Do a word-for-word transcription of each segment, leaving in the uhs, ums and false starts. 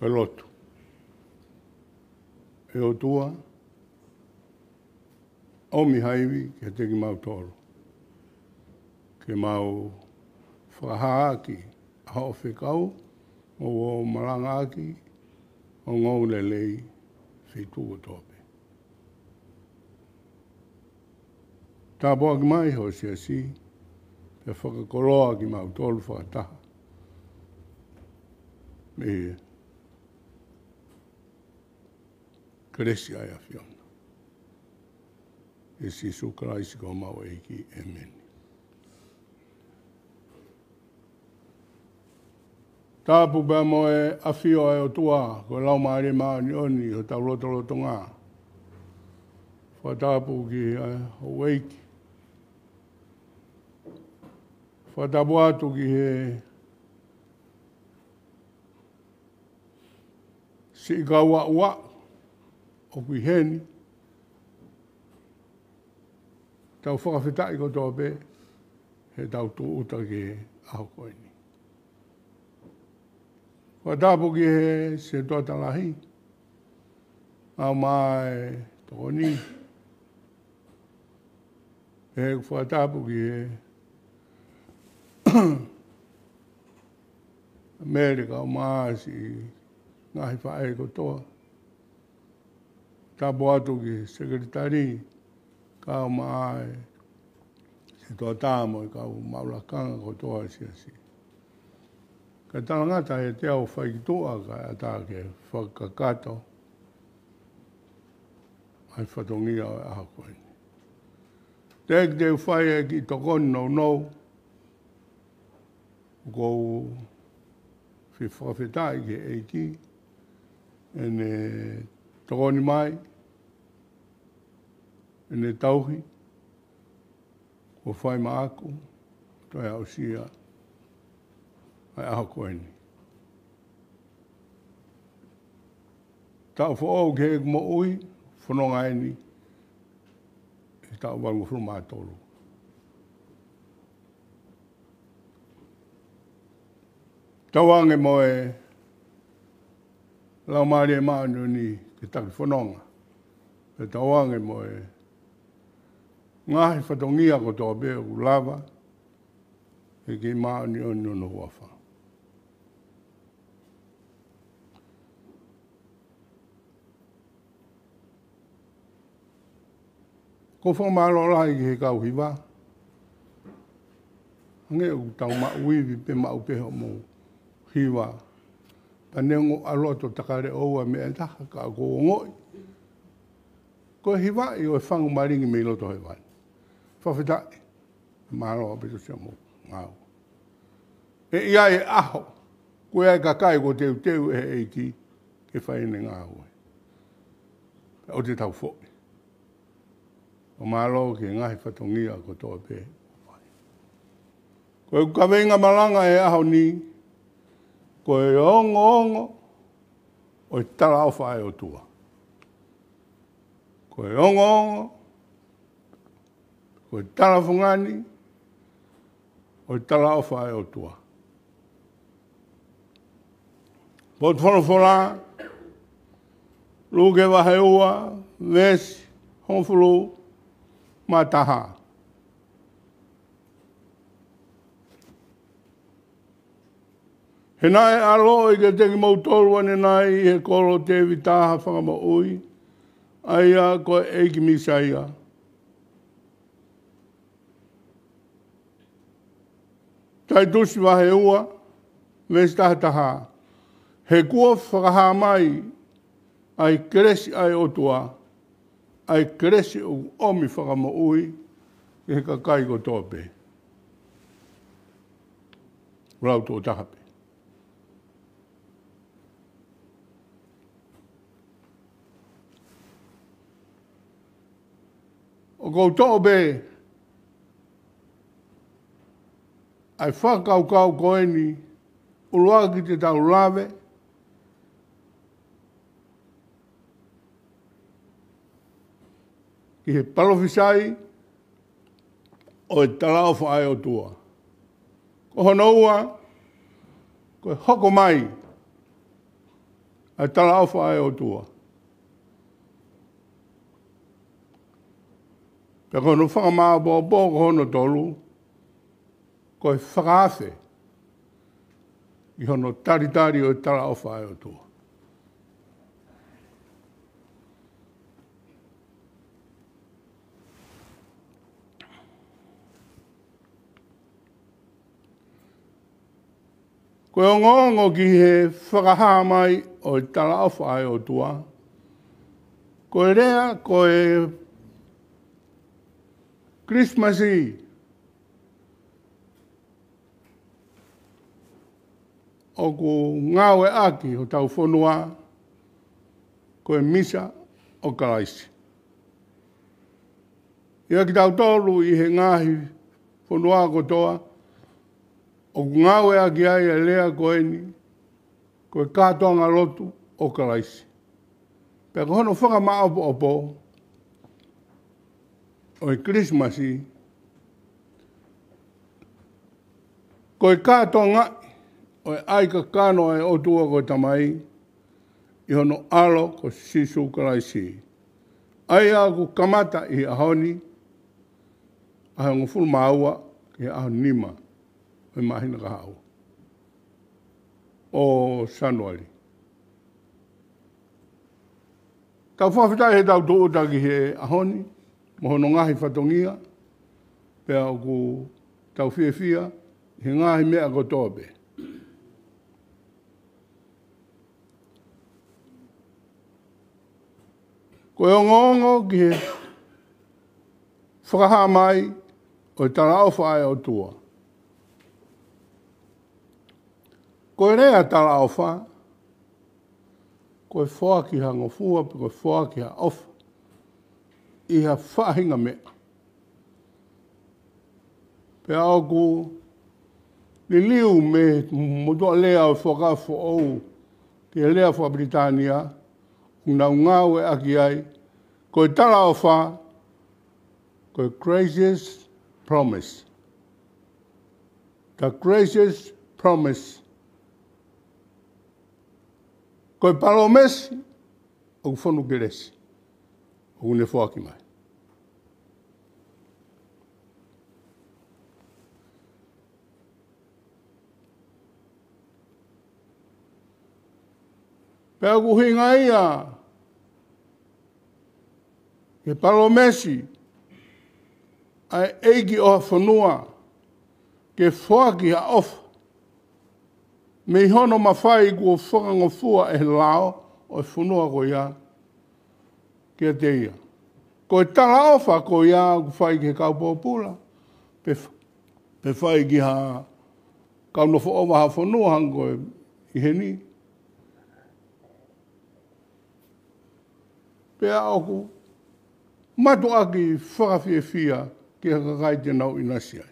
lotu. E o tua, o mi haiwi ke te ki mau toro. Ke mau whakahaaki a ho whikau, o o maranga aki, o ngau le lei whitu o tope. Tā poa ki mai ho si a si, pe whakakoloa ki mau tolu whakataha. Me kresi ai a whiona. E si sukaraisi ko mau eiki, amen. Tāpu pēr mo e awhio e o tua, ko lau maare maa ni oni, o tau roto roto ngā. Wha tāpu ki o weiki. Wha tāpu atu ki he si ka ua ua, o kui heni. Tau whakawhitai ko tō pē, he tau tū uta ki aho koini. Wa tāpu ki he se tōta lahi, au mai tōni. E wa tāpu ki he Amerika au mai si ngahi whae ko toa. Tāpu atu ki sekretari, ka au mai se tō tāmo i ka au maulakanga ko toa si asi. Ka tangata e te au whaikitua ka ata ke whakakato. Ai whatongia o aha koini. Tek te whai e ki tokoni no no. Ko whi whawhetai ke eiki. Ene tokoni mai. Ene tauhi. Ko whai maaku. Toi au sia. Ai aho koeni. Tau whaau ke e mo ui, whanonga eni, e tau wangu whuruma tolu. Tau ange mo e lau maari e maanu ni ke taki whanonga. E tau ange mo e ngahi whatongia ko tō bea u lava, e ki maani o nyono wafa. Ko whamaro rai ki he kau hiwa. Hange u tau ma uiwi pe ma upeho mo hiwa. Panengo aloto takare oua me e taha ka ko ngoi. Ko hiwa i o e whangu maringi me loto he wani. Whawhetai. Maro apeto sia mo ngau. E ia e aho. Ko ia e kakai ko teu teu e eiki ke whaine ngau. O te tau fōi. O malo ki ngahi whatongia ko tō pē. Ko e kawenga malanga e aho ni, ko e ongo ongo, o e tara au whae o tua. Ko e ongo ongo, ko e tara whungani, o e tara au whae o tua. Po te whanawhora, luke wahe ua, vesi, honfuru, mataha. He nai alo i ke teki mautoru ane nai he koro te vitaha whakama ui. Aia ko eiki misaia. Tai tusi wahe ua, vesi taha taha. He kua whakaha mai, ai keresi ai otua. Ai keresi o omi whakama ui, e he kakai ko tōpe. Rau tō tahape. O kou tōpe, ai whakau kau koeni, uruaka ki te tau lawe, ki he palofisai, o e tarao whae o tua. Ko hono ua, ko e hoko mai, ai tala au whae o tua. Pea kono whakamaa bo bo kono tolu, ko e whakaafe, i hono taritari o tala au whae o tua. Ko e ngongo ki he whakahaa mai o i tala au whae o tua, ko e rea, ko e Christmasi, o ko ngawe aki o tau whanua, ko e misa o karaisi. Ia ki tau tolu i he ngahi whanua ko toa, o ngawe aki ai e lea ko eni, ko e kātonga lotu o karaisi. Pea ko hono whakamaa opo opo, o e Christmasi, ko e kātonga, o e aika kano e otua ko tamai, i hono alo ko sisu karaisi. Ai aku kamata i ahoni, ahe ngofuru maua, i aho nima, o e mahina ka hau. O Sanuari. Tau whawhitai he tau tō utaki he ahoni, mohono ngahi whatongia, pea o ku tau fia fia, he ngahi mea ko tōpe. Ko e ongo ki he whakaha mai o i tala au whae o tua. Ko e rea tala au wha, ko e whoa ki ha ngofua, ko e whoa ki ha ofa. I ha whahinga mea. Pea au ku li liu me motoa lea o whakafo ou ki e lea wha Britania, una ungawe aki ai, ko e tala o wha, ko e gracious promise. The gracious promise. Ko e palomesi, o whanu keresi, o ne whaki mai. Pea ku hinga ia, ke palomesi, ai eigi o whanua, ke whaki a ofa, me hono mawhai kua whakangofua e lao, o e whanua ko ia, ke te ia. Ko e tala ofa ko ia, ku whai ke kaupopula, pe, pe whai ki ha, kaunofo ova ha whanua hango i he ni. Pea oku, matu aki whakawhia whia ki haka kai te nau inasi ai.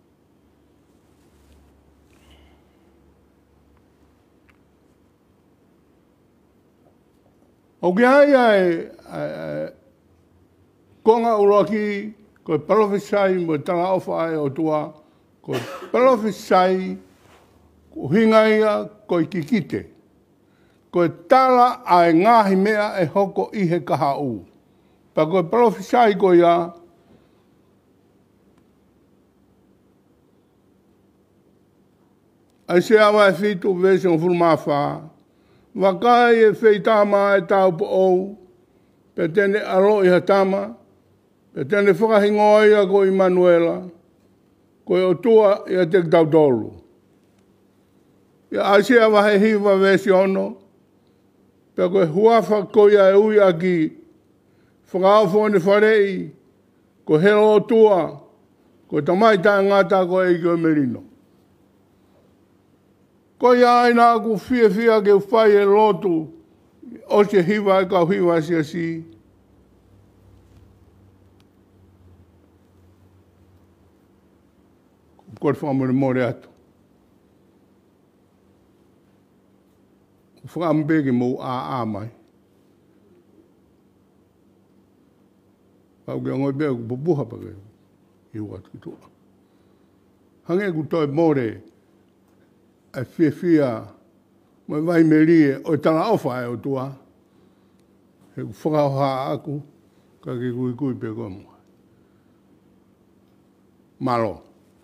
O ki ai ai, konga uroaki, ko e palofisai mo tala ofa ai o tua, ko e palofisai, ko hinga ia, ko i kikite. Ko e tala ai ngahi mea e hoko i he kaha u. Pa ko e palofisai ko ia, ai se awa e fitu vese o fulmawha, wakai e feitama e tau po ou, pe tene aro i hatama, pe tene whakahingoa ia ko i Manuela, ko e otua ia te tau tolu. Ia ai se awa he hiwa vese ono, pe ko e huafa ko ia e ui aki, whakaofo ne wharei, ko hero otua, ko tamai tā ngata ko e iko merino. Ko ia aina aku fia fia ke whai e lotu, o se hiwa e kau hiwa si a si. Ko e whamore more atu. Whakampeke mou a a mai. Pau ke ngoi bea ku pupuha pa ke. Iu atu ki tua. Hange ku toi more, e fia fia Mai vai meri o tala ofa e o tua. He whakaha aku, ka ki kui kui pe koe mua. Malo.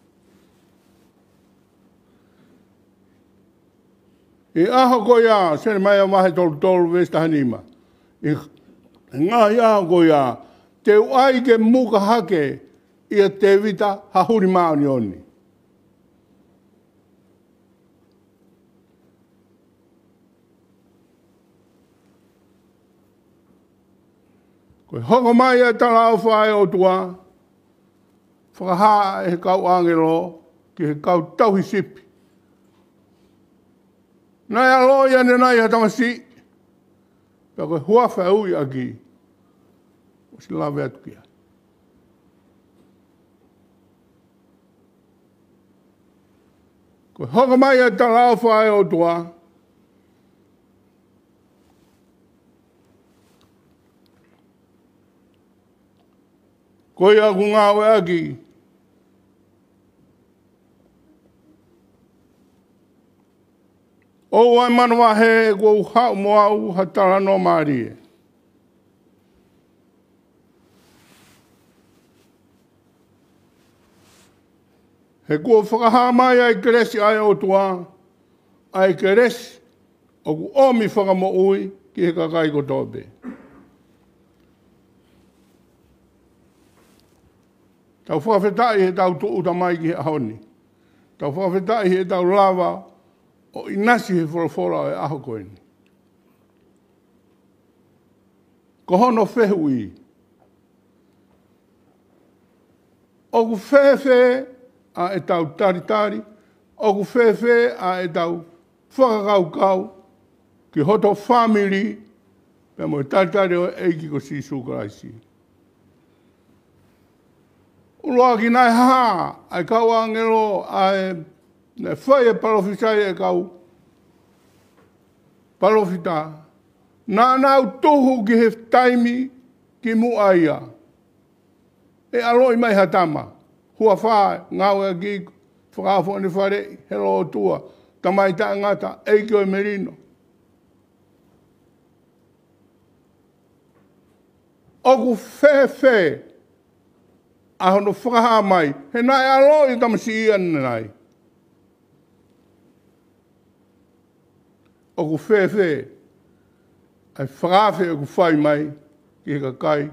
E aho ko ia, sene mai a mahe tolu tolu vesta hanima. E ngā ia ko ia, te uai ke muka hake, ia te vita hahuri maoni oni. Koe hoko mai e tala au whae o tua, whakaha e kau angelo, ki he kau tauhi sipi. Nai alo ia ne nai ha tamasi, pia koe huawha ui aki, o si lawe atu kia. Koe hoko mai e tala au whae o tua, koe aku ngā we aki. O wai manawa he kua hau mo au hatara no maari e. He kua whakaha mai ai keresi ai o tua, ai keresi o ku omi whakamo ui ki he kakai ko tope. Tau whawhetai he tau tu uta mai ki he ahoni. Tau whawhetai he tau lava o inasi he whorofora e aho koeni. Ko hono whehui. O ku whewhe a e tau taritari, o ku whewhe a e tau whakakaukau ki hoto family pe mo e taritari o eiki ko sisu karaisi. Uloa ki nai ha, ai kau angelo, ai ne whai e palofitai e kau. Palofita. Nā nau tohu ki he taimi ki mu aia. E aloi mai hatama. Hua whae, ngau e ki, whakafo ni whare, helo o tua. Tamai ta ngata, eiki o merino. Oku whe whe. A hono whakaha mai, he nai alo i tamasi ia nai. O ku whewhe, ai whakawhe o ku whai mai, ki he kakai.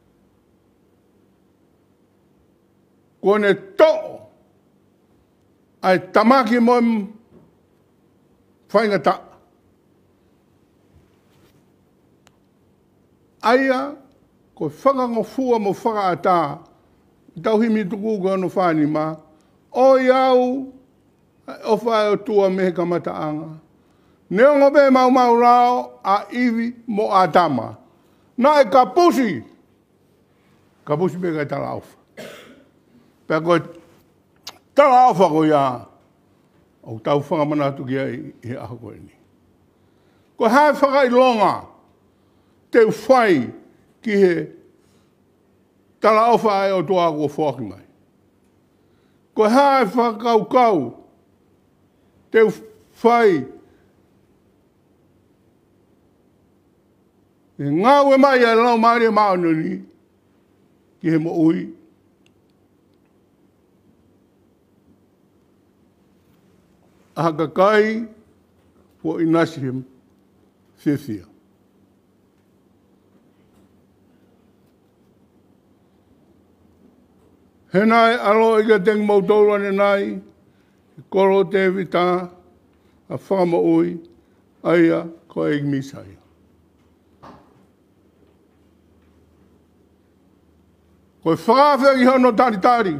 Kone to, ai tamaki moe whaingata. Aia, ko whakangofua mo whakaata, tau himi tuku ko no whani ma, o iau, o whae o tua mehe kamata anga. Neo ngobe mau mau rao a iwi mo a tama. Na e kapusi. Kapusi me kai tala aufa. Pea koe tala aufa ko ia. O tau whangamanatu ki ai he aho koe ni. Ko hae whakai longa. Te whai ki he tala aufa ai o toa kua whaki mai. Ko hae whakau kau. Te whai e ngau e mai e lau maari e maononi ki he mo ui. A kakai po inasi him whiwhia. He nai alo i ka tengi mautoura ne nai, koro te vita, a whama ui, aia ko e misai. Koe whakawhia ki hono taritari.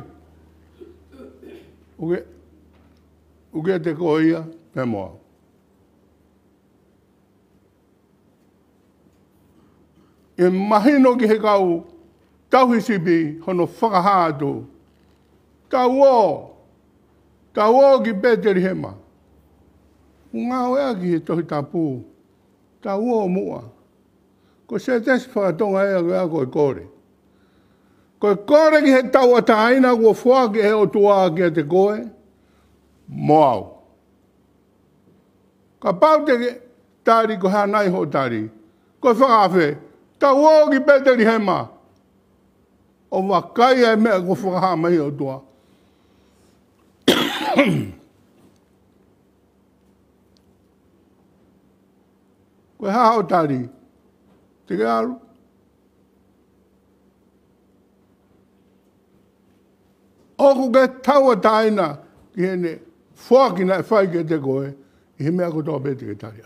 Uke, uke te koe ia, pe moa. E mahino ki he kau, tauhi sipi hono whakahātu. Tau o, tau o ki Peteri hema. Ngā oea ki he tohi tapu. Tau o mua. Ko se tesi whakatonga ea koe a koe kore. Koe kore ki he tau a taina kua whua ki he o tua ki a te koe, moau. Ka pau te tari ko hanai ho tari. Ko whakawhe. Ta wogi peteri hema. O wakai e mea ko whakaha mai o tua. Ko ha o tari. Te ke aru. Oku ke taua taina ki hene whaki na e whai ke te koe. I he mea ko toa pete ke taria.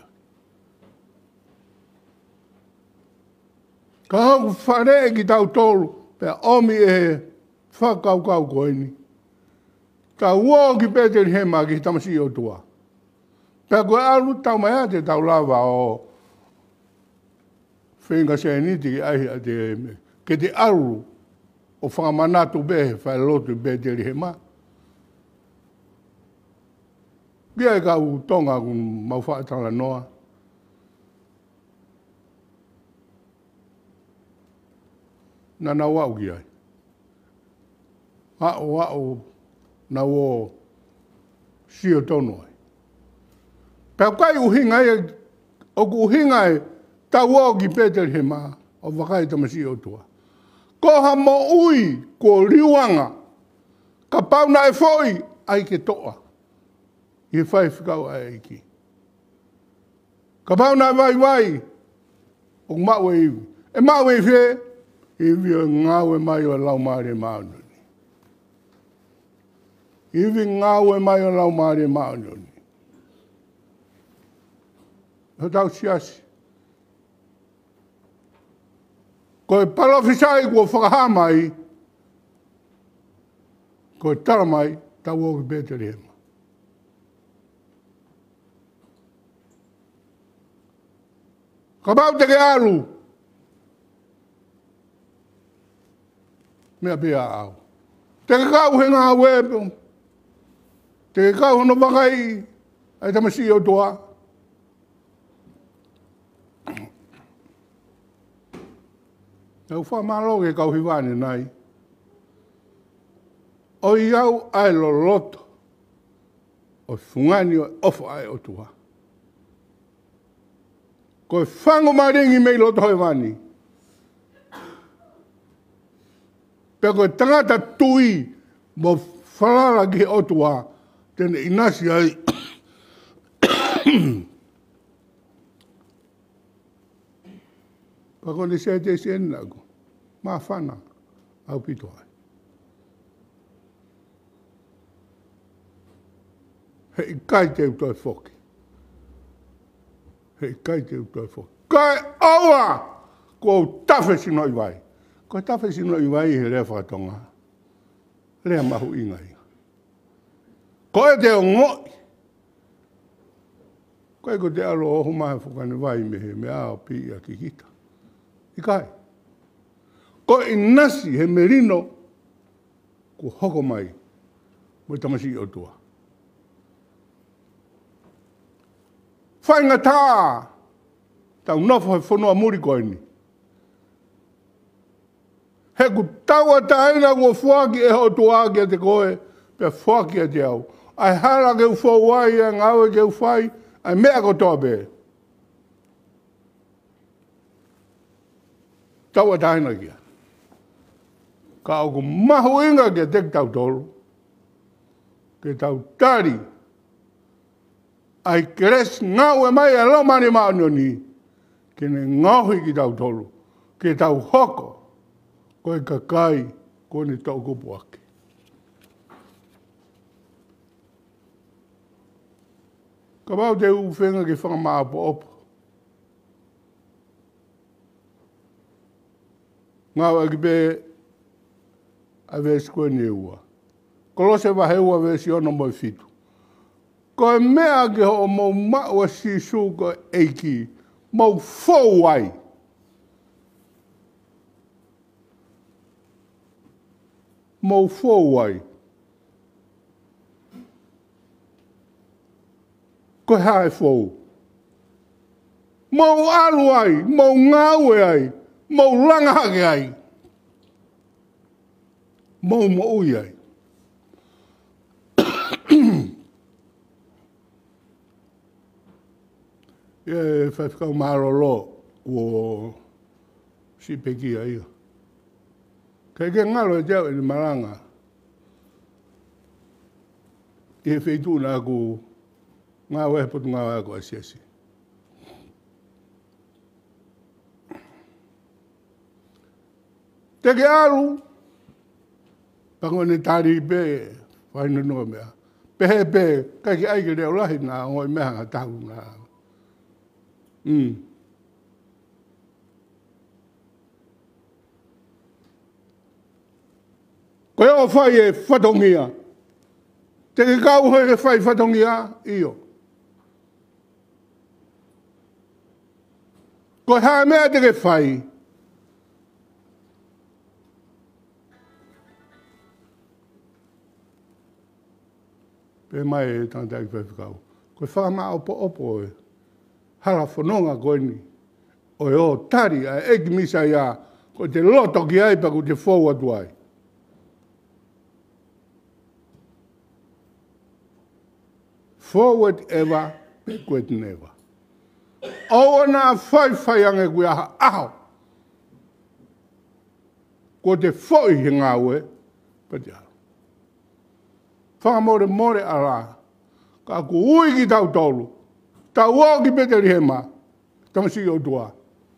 Ka hoku whare ki tau tolu. Pea omi e whakau kau koe ni. Ka uo ki pete ni hema ki tamasi o tua. Pea koe alu tau mai a te tau lava o whenga se niti ki ahi a te ke te alu o whakamanatu behe whai lotu pete ni hema. Kia e kau tonga kun mau whaatala noa. Nana wau ki ai. Hao wau na wo sio tono ai. Pea kai uhinga e, o ku uhinga e, ta wo ki Peter Hema, o wakai tamasi o tua. Ko ha mo ui, ko riwanga, ka pauna e foi, ai ke toa. I whai whikau ai iki. Ka pauna e vai vai, o mawe iwi. E mawe i whe, iwi o ngawe mai o lau maare maanoni. Iwi ngawe mai o lau maare maanoni. Ho tau siasi. Ko e palofisai kua whakaha mai, ko e tara mai, tau o ki Peter Hema. Ka pau te ke alu. Mea pia au. Te ke kau he ngā wepo. Te ke kau hono wakai. Ai tamasi o toa. Nau wha malo ke kau hiwane nai. O iau ai lo loto. O fungani o ofa ai o toa. Ko e whango maringi mei loto hoi wani. Pea ko e tangata tui mo whalala ki otua tene inasi ai. Pa ko ne se te se nago. Ma whana au pito ai. Hei kai te utoi whoki. Hei kai te utoi whoki. Kai aua ko tawhe sino i vai. Ko tawhe sino i vai he rea whakatonga. Rea mahu inga inga. Ko e te o ngoi. Ko e ko te alo oho mahe whakane vai me he me ao pi a ki hita. I kai. Ko i nasi he merino ko hoko mai. Mo tamasi o tua. Whainga tā. Tau nofo he whanua muri koe ni. He ku taua taina kua whuaki e ho tuaki a te koe, pia whuaki a te au. Ai hara ke u whauai e ngawe ke u whai, ai mea ko toa pe. Taua taina kia. Ka au ku mahu inga ke tek tau tolu. Ke tau tari. Ai keres ngawe mai e lo mani maanoni. Ke ne ngauhi ki tau tolu. Ke tau hoko. Ko e kakai, ko ne tau kupu ake. Ka pau te u whenga ki whangamaa po opo. Ngā wa ki pe a vesi koe ne ua. Kolose wa he ua vesi ono moi fitu. Ko e mea ki ho mau maua si su ko eiki, mau fau ai. Mau fau ai. Ko hae fau. Mau alu ai, mau ngawe ai, mau langahake ai. Mau maui ai. e whakau marolo o si peki ai. Kei ke ngalo e teo i maranga. I he wheitu na aku ngā wehe potu ngā wehe ko asiasi. Te ke aru, pango ne tari pe, whainu no mea. Pehe pe, kai ki aike reo lahi nā ngoi meha ngā tahu nā. Mm. Koe o whai e whatongia. Te ke kau hoi e whai whatongia, iyo. Koe haa mea te ke whai. Pe mai e tanta ki whai koe whakama opo opo e. Hala whanonga koe ni. O e o tari a eki misa ia. Koe te loto ki aipa ko te forward wai. Forward ever, backward never. O na whai whai ange kui aha aho. Ko te whoi he ngā ue, pati aho. Whakamore more ara, ka ku ui ki tau tolu, tau o ki peteri he ma, tamasi o tua.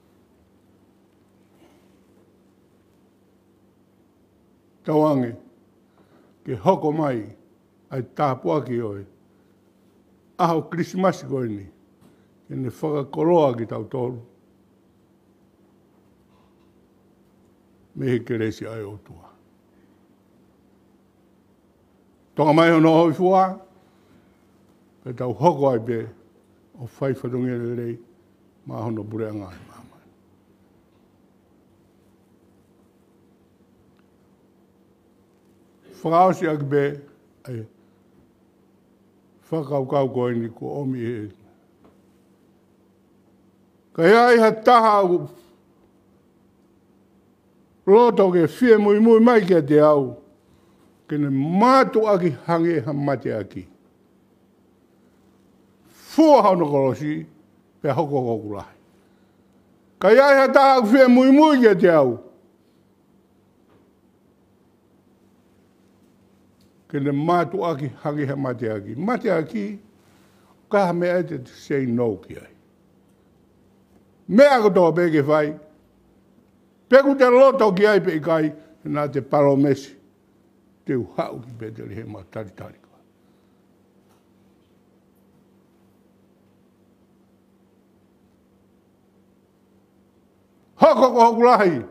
Tau ange, ke hoko mai, ai tāpua ki oi. Aho Krismasi koe ni, ke ne whakakoroa ki tau tolu. Me he keresi ai o tua. Tonga mai hono hoi fua, pe tau hoko ai pe, o whai whatongi re rei, ma hono burea ngai mamai. Whakaosi aki pe, ai, whakau kau koe ni ko omi e. Ka hea iha taha au, roto ke whie mui mui mai kia te au, kene mātu aki hange ha mate aki. Fua hau no korosi, pe hoko hoku lahi. Ka hea iha taha au whie mui mui kia te au, kene mātu aki hangi he mate aki. Mate aki, kaha mea e te say no ki ai. Mea kotoa peke whai, peku te loto ki ai pe ikai, nā te paromesi, te uhau ki peteri he ma tari tari ka. Hoko ko hoku lahi,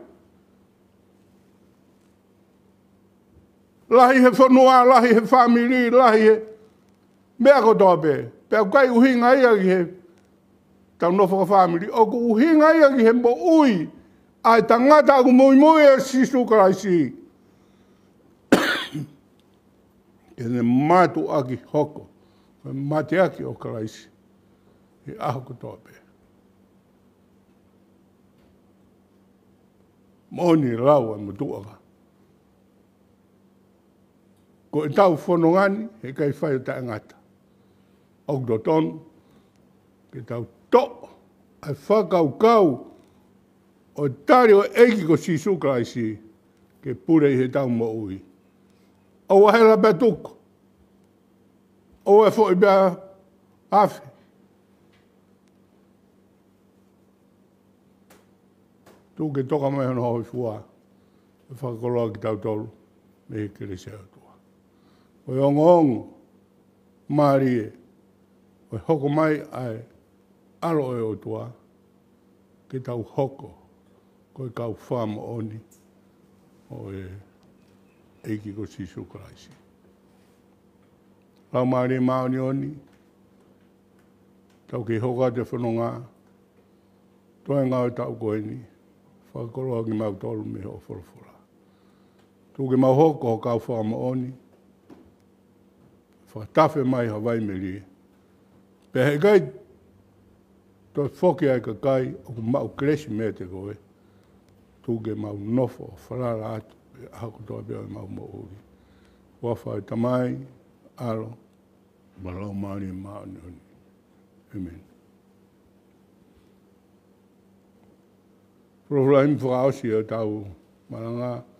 lahi he whanua, lahi he whamiri, lahi he... Mea kotoa pe. Pea kai uhinga ia ki he... Tau nofo ka whamiri. O ku uhinga ia ki he mo ui. Ai tangata aku mui mui e sisu karaisi. Kene mātu aki hoko. Mate aki o karaisi. He aho kotoa pe. Moni lau e mutuaka. Ko e tau whanongani, he kai whai o tae ngata. Au do tonu, ke tau to, ai whakau kau, o tari o eiki ko sisu karaisi, ke pure i he tau mo ui. O wahela bea tuko. O e fo i bea afi. Tu ke toka mai hono hoi fua, e whakakoloa ki tau tolu, me he kere se atua. O e ongo ongo, maari e, o e hoko mai ai, alo e o tua, ke tau hoko, ko e kau whama oni, o e eiki ko sisu karaisi. Lau maari e maoni oni, tau ke hoka te whanonga, toi ngau e tau koe ni, whakakoloa ki mau tolu me ho wholofora. Tu ke mau hoko ho kau whama oni, whakatafe mai Hawaii me rie. Pe he kai, to whoki ai ka kai, o ku mau kresi me te koe, tu ke mau nofo, wharara atu, hako toa pia mau mo uri. Wawhai tamai, alo, malau maari maani oni. Amen. Rola im whakao si o tau maranga